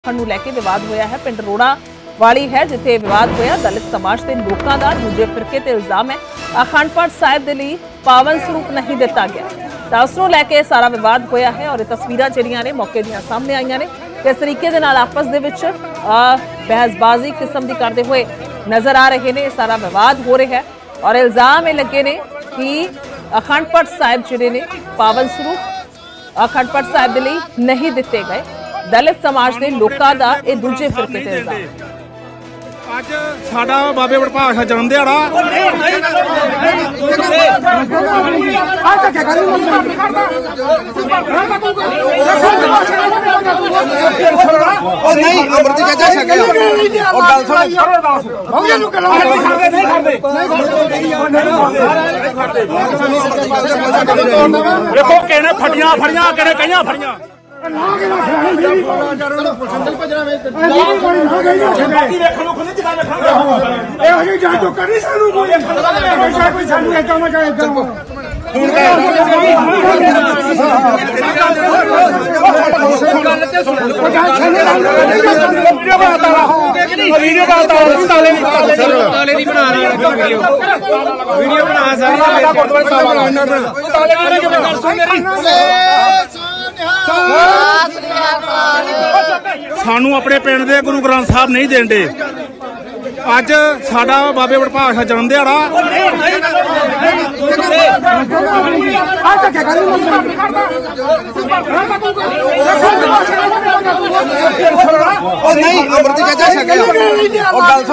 ਨੂੰ ਲੈ ਕੇ ਵਿਵਾਦ ਹੋਇਆ ਹੈ। ਪਿੰਡ ਰੋੜਾ ਵਾਲੀ ਹੈ ਜਿੱਥੇ ਵਿਵਾਦ ਹੋਇਆ। ਦਲਿਤ ਸਮਾਜ ਦੇ ਲੋਕਾਂ ਦਾ ਦੂਜੇ ਫਿਰਕੇ ਤੇ ਇਲਜ਼ਾਮ ਹੈ ਅਖੰਡ ਪਾਠ ਸਾਹਿਬ ਦੇ ਲਈ ਪਾਵਨ ਸਰੂਪ ਨਹੀਂ ਦਿੱਤਾ ਗਿਆ। ਤਾਂ ਉਸ ਨੂੰ ਲੈ ਕੇ ਸਾਰਾ ਵਿਵਾਦ ਹੋਇਆ ਹੈ ਔਰ ਇਹ ਤਸਵੀਰਾਂ ਜਿਹੜੀਆਂ ਨੇ ਮੌਕੇ ਦੀਆਂ ਸਾਹਮਣੇ ਆਈਆਂ ਨੇ। ਕਿਸ ਤਰੀਕੇ ਦੇ ਨਾਲ ਆਪਸ ਦੇ ਵਿੱਚ ਬਹਿਸਬਾਜ਼ੀ ਕਿਸਮ ਦੀ ਕਰਦੇ ਹੋਏ ਨਜ਼ਰ ਆ ਰਹੇ ਨੇ। ਸਾਰਾ ਵਿਵਾਦ ਹੋ ਰਿਹਾ ਹੈ ਔਰ ਇਲਜ਼ਾਮ ਇਹ ਲੱਗੇ ਨੇ ਕਿ ਅਖੰਡ ਪਾਠ ਸਾਹਿਬ ਜਿਹੜੇ ਨੇ ਪਾਵਨ ਸਰੂਪ ਅਖੰਡ ਪਾਠ ਸਾਹਿਬ ਦੇ ਲਈ ਨਹੀਂ ਦਿੱਤੇ ਗਏ। दलित समाज के लोगों का ये दूजे फिरके ते इल्जाम। ਅੱਜ ਸਾਡਾ ਬਾਬੇ ਵਡਭਾਗ ਦਾ ਜਨਮ ਦਿਹਾੜਾ ਨਹੀਂ ਅਮਰਤ ਚਾਚਾ ਛਕਿਆ ਉਹ ਗੱਲ ਦੇਖੋ ਕਿਹਨੇ ਫੜੀਆਂ ਫੜੀਆਂ ਕਿਹਨੇ ਕਈਆਂ ਫੜੀਆਂ ਸਾਨੂੰ ਆਪਣੇ ਪਿੰਡ ਦੇ ਗੁਰੂ ਗ੍ਰੰਥ ਸਾਹਿਬ ਨਹੀਂ ਦੇਂਦੇ। ਅੱਜ ਸਾਡਾ ਬਾਬੇ ਵਡਭਾਗ ਦਾ ਜਨਮ ਦਿਹਾੜਾ ਉਹ ਨਹੀਂ ਅਮਰਤ ਚਾਚਾ ਛਕਿਆ ਉਹ ਗੱਲ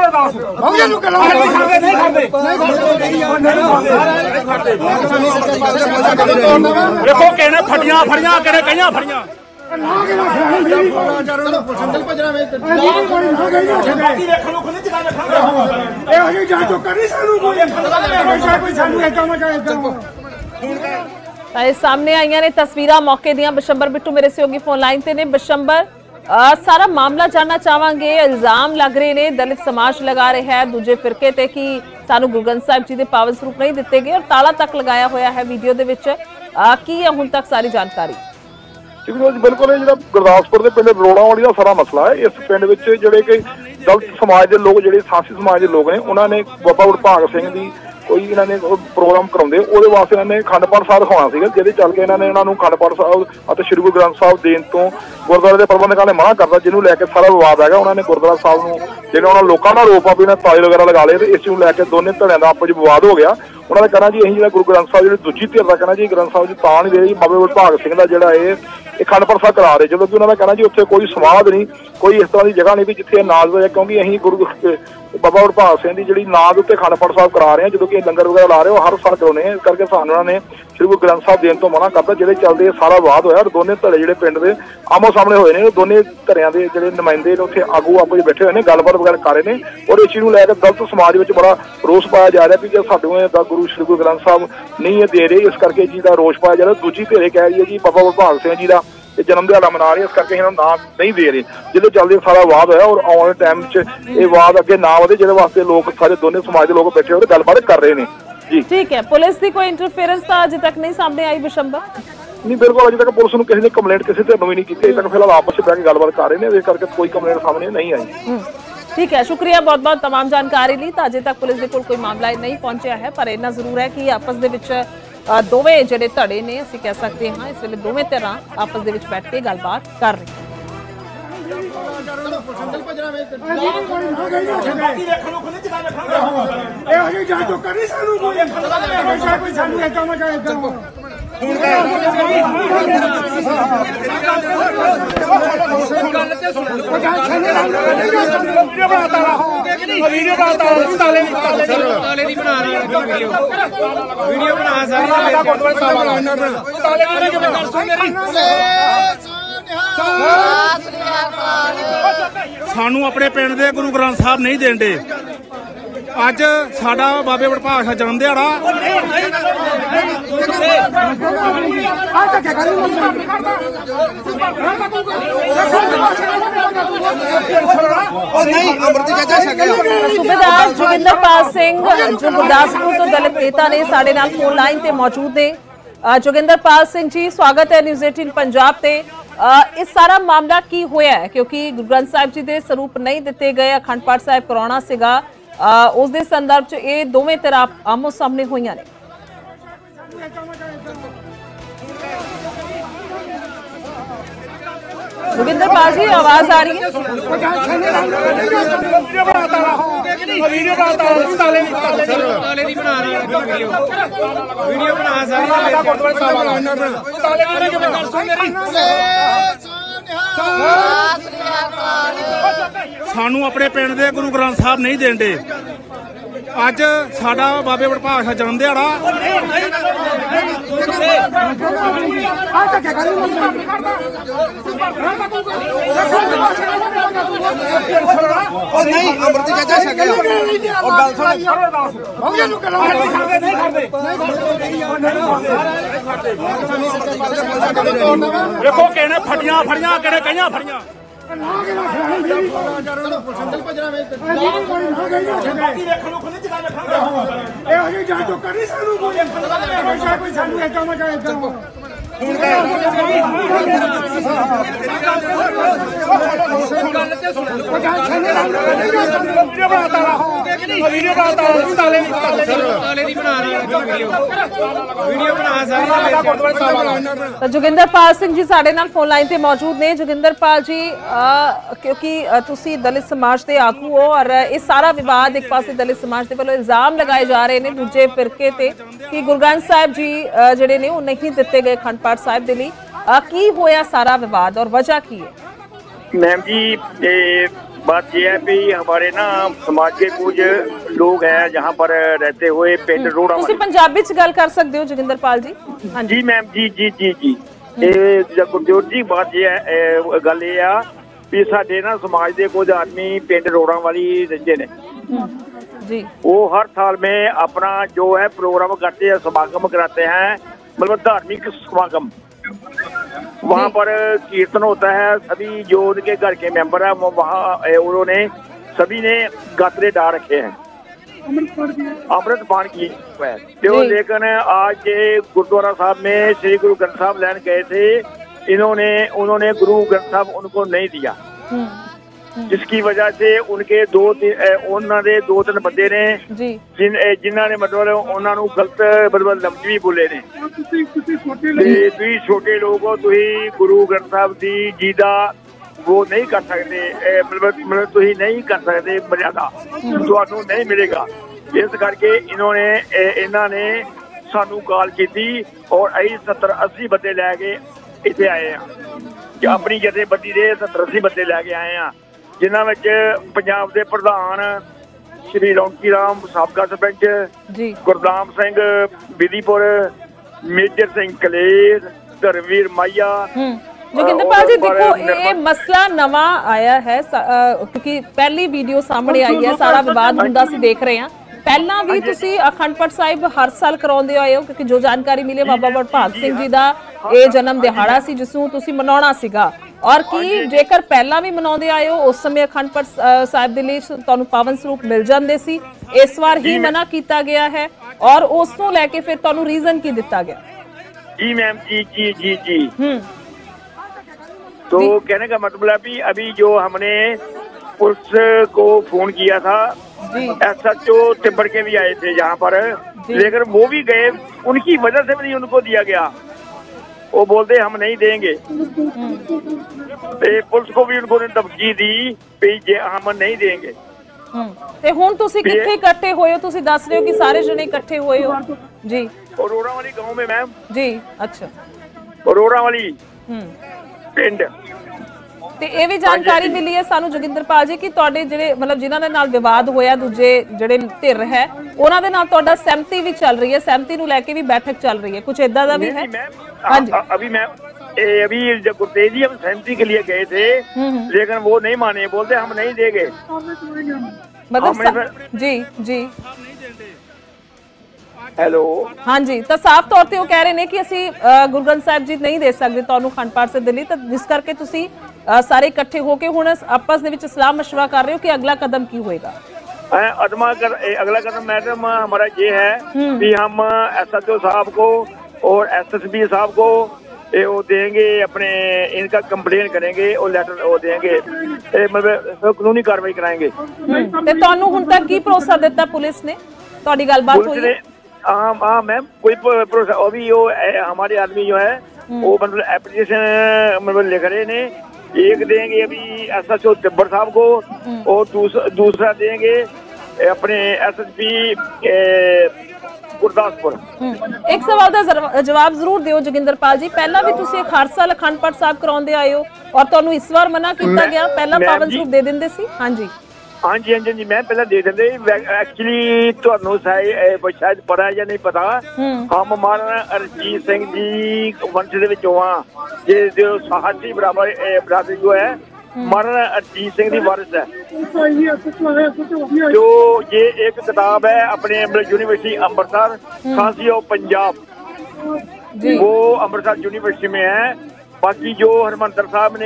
ਦੇਖੋ ਕਿਹਨੇ ਫੜੀਆਂ ਫੜੀਆਂ ਕਿਹਨੇ ਕਈਆਂ ਫੜੀਆਂ सामने आई ने तस्वीर मौके दियां। बिशंबर बिट्टू मेरे सहयोगी फोन लाइन ते ने। बिशंबर सारा मामला जानना चाहांगे। इल्जाम लग रहे ने दलित समाज लगा रहा है दूजे फिरके ते कि सानू गुरु ग्रंथ साहिब जी दे पावन स्वरूप नहीं दिते गए और ताला तक लगाया होया है वीडियो दे विच। की है हुण तक सारी जानकारी? बिल्कुल जो गुरदासपुर के पिंड रोड़ा वाली का सारा मसला है। इस पिंड में जोड़े कि दलित समाज के लोग जो सांसी समाज के लोग ने उन्होंने बाबा वडभाग सिंह की कोई इन्होंने प्रोग्राम कराते वो वास्ते इन्होंने अखंड पाठ साहब दिखाना जिहदे चल के इन्होंने अखंड पाठ साहब और श्री गुरु ग्रंथ साहब देने तो गुरुद्वारे के प्रबंधकों ने मना करता जिन्होंने लैके सारा विवाद है। उन्होंने गुरुद्वारा साहब को जो उन्होंने लोगों का आरोप आ भी इन्हें ताले वगैरह लगा लिए इस चीज़ को लैके दोनों धड़ियां का आपस विवाद हो गया। उन्होंने कहना जी अं जो गुरु ग्रंथ साहब जो दूजी धिर का कहना जी ग्रंथ साहब जी ता नहीं दे बाबे वडभाग सिंह का जोड़ा है अखंड पाठ साहब करा रहे जो कि उन्होंने कहना जी उत्थे कोई समाध नहीं कोई इस तरह की जगह नहीं भी जिथे नाज होया क्योंकि अं गुरु बाबा वडभाग सिंह की जी नाज उत्ते अखंड पाठ साहब करा रहे हैं जो कि लंगर वगैरह ला रहे हो हर साल कराने इस करके सानू उन्होंने श्री गुरु ग्रंथ साहब देने तो मना करता जिहदे चलते सारा विवाद होया और दोनों धड़े जिहड़े पिंड दे आमो सामने होए ने दोनों धड़ियां दे जिहड़े नुमाइंदे ने उत्थे आगू आपस बैठे हुए ने गलबात वगैरह कर रहे हैं और इस चीज़ को लैके दलित समाज में बड़ा रोष पाया जा रहा है कि जो साडे गुरु श्री गुरु ग्रंथ साहब नहीं दे रहे इस करके जी का रोष पाया जा रहा। दूजी धिर कह रही है जी बाबा वडभाग सिंह जी का जन्म दिहाड़ा मना रहे इस करके इन्होंने नाम नहीं दे रहे जिहदे चलते सारा वाद होया और आने वाले टाइम ये वाद अगे ना वधे जिहदे वास्ते लोग सारे दोनों समाज के लोग बैठे हुए गलबात कर रहे हैं जी। ठीक है, पुलिस की कोई इंटरफेरेंस तो अजे तक नहीं सामने आई बिशंबर? नहीं बिल्कुल अजे तक पुलिस ने किसी ने कंप्लेंट किसी धਿਰ ਨੂੰ भी नहीं की अजे तक फिलहाल आपस में बैठ के गलबात कर रहे हैं इस करके कोई कंप्लेंट सामने नहीं आई। ठीक है, शुक्रिया बहुत बहुत तमाम जानकारी ली। तो अजे तक पुलिस के कोल कोई मामला नहीं पहुंचा है पर इन्ना जरूर है कि आपस दे विच दोवें जिहड़े धड़े ने असीं कह सकते हैं इस वेले दोवें धिरां आपस दे विच बैठ के गलबात कर रही हैं। सानू अपने पिंड दे गुरु ग्रंथ साहब नहीं देंदे। ਅੱਜ ਸਾਡਾ ਬਾਬੇ ਵਡਭਾਗ ਦਾ ਜਨਮ ਦਿਹਾੜਾ सूबेदार जोगिंदरपाल सिंह जो गुरदासपुर तो दलित नेता ने साडे नाल फोन लाइन ते मौजूद ने। जोगिंदरपाल सिंह जी स्वागत है न्यूज़ 18 पंजाब ते। इस सारा मामला की होया है क्योंकि गुरु ग्रंथ साहिब जी के स्वरूप नहीं दिते गए, अखंड पाठ साहिब कराना सीगा, उस दे संदर्भ च ये दोवें तरह आमो सामने होईयां ने। जोगिंदर पाल जी आवाज आ रही है? ਸਾਨੂੰ ਆਪਣੇ ਪਿੰਡ ਦੇ ਗੁਰੂ ਗ੍ਰੰਥ ਸਾਹਿਬ ਨਹੀਂ ਦੇਂਦੇ। ਅੱਜ ਸਾਡਾ ਬਾਬੇ ਵਡਭਾਗ ਦਾ ਜਨਮ ਦਿਹਾੜਾ। ਉਹ ਨਹੀਂ ਅੰਮ੍ਰਿਤ ਚਾਚਾ ਛਕਿਆ ਉਹ ਗੱਲ ਸੁਣ ਦੇਖੋ ਕਿਹਨੇ ਫੜੀਆਂ ਫੜੀਆਂ ਕਿਹਨੇ ਕਈਆਂ ਫੜੀਆਂ जोगिंदर पाल सिंह जी साडे नाल फोन लाइन ते मौजूद ने। जोगिंदर पाल जी क्योंकि तुसी दलित समाज के आगू हो और इस सारा विवाद एक पासे दलित समाज के वालों इल्जाम लगाए जा रहे हैं दूजे फिरके ते कि गुरु ग्रंथ साहिब जी जिहड़े ने वो नहीं दिते गए अखंड पाठ साहिब दे लई, की होया सारा विवाद और वजह की है? मैम जी बात यह है कि हमारे ना समाज के कुछ लोग हैं जहाँ पर रहते हुए पिंड रोड़ा। तुसी पंजाबी च गल कर सकते हो जोगिंदर पाल जी? हाँ जी मैम जी जी जी जी गुरजोत जी बात यह है गल ये आ भी साडे ना समाज के कुछ आदमी पिंड रोड़ा वाली रहते ने जी, वो हर साल में अपना जो है प्रोग्राम करते हैं, समागम कराते हैं, मतलब धार्मिक समागम। वहाँ पर कीर्तन होता है, सभी जो उनके घर के मेंबर है वो वहाँ उन्होंने सभी ने गातरे डाल रखे हैं, अमृत पान की है। तो लेकिन आज गुरुद्वारा साहब में श्री गुरु ग्रंथ साहब लैन गए थे, उन्होंने गुरु ग्रंथ साहब उनको नहीं दिया, जिसकी वजह से उनके दो तीन बंदे ने जिन्हों ने मतलब उन्होंने गलत मतलब लफ्ज भी बोले ने। तुम छोटे लोग हो, तुम गुरु ग्रंथ साहब जी दा वो नहीं कर सकते, मतलब तुम नहीं कर सकते, मर्यादा तुहानू नहीं मिलेगा। इस करके इन्होंने सानू कॉल की और अं 70-80 बंदे लैके इतने आए हैं, अपनी जथेबंदी के 70-80 बंदे लैके आए हैं, जिन्होंने पंजाब के प्रधान श्री रौनकी राम साबका सरपंच गुरदाम सिंह बिधीपुर, मेजर सिंह कलेर, धर्मवीर माइया। जोगिंदर पाल जी देखो ये मसला नवा आया है क्योंकि पहली वीडियो सामने आई है, सारा विवाद हुंदा सी देख रहे हैं। पहला भी तुसी अखंड पाठ साहिब हर साल कराउंदे आए हो क्योंकि जो जानकारी मिली बाबा वडभाग सिंह जी दा ये जन्म दिहाड़ा सी जिसनूं तुसी मनाउणा सीगा, और कि जेकर पहला भी मनाउंदे आए हो उस समय अखंड पाठ साहिब दे लई तुहानूं पावन स्वरूप मिल जांदे सी, इस बार ही मना किया गया है और उस नूं लैके फिर तुहानूं रीजन की दिता गया? जी मैम जी जी जी जी तो कहने का मतलब है भी अभी जो हमने पुलिस को फोन किया था, SHO टिब्बड़ के भी आए थे यहाँ पर, लेकिन वो भी गए, उनकी वजह से भी उनको दिया गया, वो बोलते हम नहीं देंगे। पुलिस को भी उन्होंने धमकी दी कि हम नहीं देंगे। ते हुण तुसी कित्थे इकट्ठे होए हो? तुसी दस रहे हो कि सारे जने इकट्ठे होए हो जी? अरोड़ा वाली गांव में मैम जी। अच्छा, अरोड़ा वाली पिंड ਤੇ ਇਹ ਵੀ ਜਾਣਕਾਰੀ ਮਿਲੀ ਹੈ ਸਾਨੂੰ ਜੋਗਿੰਦਰ ਪਾਲ ਜੀ ਕਿ ਤੁਹਾਡੇ ਜਿਹੜੇ ਮਤਲਬ ਜਿਨ੍ਹਾਂ ਦੇ ਨਾਲ ਵਿਵਾਦ ਹੋਇਆ ਦੂਜੇ ਜਿਹੜੇ ਧਿਰ ਹੈ ਉਹਨਾਂ ਦੇ ਨਾਲ ਤੁਹਾਡਾ ਸਹਿਮਤੀ ਵੀ ਚੱਲ ਰਹੀ ਹੈ, ਸਹਿਮਤੀ ਨੂੰ ਲੈ ਕੇ ਵੀ ਬੈਠਕ ਚੱਲ ਰਹੀ ਹੈ, ਕੁਝ ਇਦਾਂ ਦਾ ਵੀ है? हाँ जी अभी गुरतेज जी हम सहमति के लिए गए थे, लेकिन वो नहीं माने, बोलते हम नहीं देंगे। मतलब जी जी ਹੈਲੋ ਹਾਂਜੀ, ਤਾਂ ਸਾਫ਼ ਤੌਰ ਤੇ ਉਹ ਕਹਿ ਰਹੇ ਨੇ ਕਿ ਅਸੀਂ ਗੁਰੂ ਗ੍ਰੰਥ ਸਾਹਿਬ ਜੀ ਨਹੀਂ ਦੇ ਸਕਦੇ ਤੁਹਾਨੂੰ ਅਖੰਡ ਪਾਠ ਸਾਹਿਬ ਦੇ ਲਈ, ਤਾਂ ਜਿਸ ਕਰਕੇ ਤੁਸੀਂ सारे इकट्ठे होके हुण आपस में सलाह मशवरा कर रहे हो कि अगला कदम की होएगा? अगला कदम मैडम हमारा ये है कि हम SHO साहब को और SSB साहब को ये वो देंगे अपने, इनका कंप्लेन करेंगे और लेटर वो देंगे, मतलब कानूनी कार्रवाई कराएंगे। ਤੇ ਤੁਹਾਨੂੰ ਹੁਣ तक की भरोसा दिता पुलिस ने? ਤੁਹਾਡੀ ਗੱਲਬਾत हुई है? हाँ मैम, कोई भरोसा अभी वो हमारे आदमी जो है वो मतलब एप्लीकेशन मतलब लिख रहे ने, एक देंगे अभी SHO तिब्बड़ साहब को और दूसरा देंगे अपने SSP ਗੁਰਦਾਸਪੁਰ। ਇੱਕ ਸਵਾਲ ਦਾ ਜਵਾਬ ਜ਼ਰੂਰ ਦਿਓ ਜੋਗਿੰਦਰਪਾਲ ਜੀ, ਪਹਿਲਾਂ ਵੀ ਤੁਸੀਂ ਇੱਕ ਹਰ ਸਾਲ ਅਖੰਡ ਪਾਠ ਸਾਹਿਬ ਕਰਾਉਂਦੇ ਆਏ ਹੋ ਔਰ ਤੁਹਾਨੂੰ ਇਸ ਵਾਰ ਮਨਾ ਕੀਤਾ ਗਿਆ, ਪਹਿਲਾਂ ਪਾਵਨ ਸਰੂਪ ਦੇ ਦਿੰਦੇ ਸੀ? ਹਾਂਜੀ ਹਾਂਜੀ ਹਾਂਜੀ ਜੀ, ਮੈਂ ਪਹਿਲਾਂ ਦੇ ਦਿੰਦੇ। ਐਕਚੁਅਲੀ ਤੁਹਾਨੂੰ ਸ਼ਾਇਦ ਪਤਾ ਜਾਂ ਨਹੀਂ ਪਤਾ, ਹਮ ਮਹਾਰਾਣਾ ਰਣਜੀਤ ਸਿੰਘ ਜੀ ਵੰਸ਼ ਦੇ ਵਿੱਚੋਂ ਆ, ਜੇ ਜੋ ਸਾਹਸੀ ਬਰਾਦਰੀ ਜੋ ਹੈ महाराणा रणजीत सिंह की वारिस है। जो ये एक किताब है अपने यूनिवर्सिटी अमृतसर सांसी ऑफ पंजाब, वो अमृतसर यूनिवर्सिटी में है। बाकी जो हरमंदर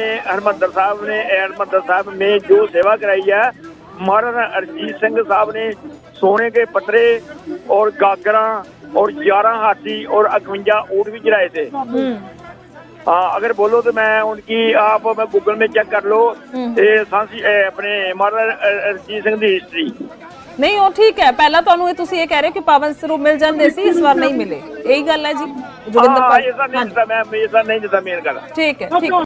साहब में जो सेवा कराई है, महाराणा रणजीत सिंह साहब ने सोने के पतरे और गागरा और 11 हाथी और 51 ऊँट भी चढ़ाए थे। हाँ, अगर बोलो तो मैं उनकी मैं गूगल में चेक कर लो, सांसी अपने महाराणा रणजीत सिंह की हिस्ट्री। नहीं वो ठीक है, पहला ਤੁਹਾਨੂੰ ਇਹ ਤੁਸੀਂ ਇਹ ਕਹਿ ਰਹੇ ਹੋ ਕਿ ਪਾਵਨ ਸਰੂਪ ਮਿਲ ਜਾਂਦੇ ਸੀ, ਇਸ ਵਾਰ ਨਹੀਂ ਮਿਲੇ, ਇਹੀ ਗੱਲ ਹੈ ਜੀ ਜੋਗਿੰਦਰਪਾਲ? ऐसा नहीं दिता, मैं ऐसा नहीं दिता मेन गल। ठीक है।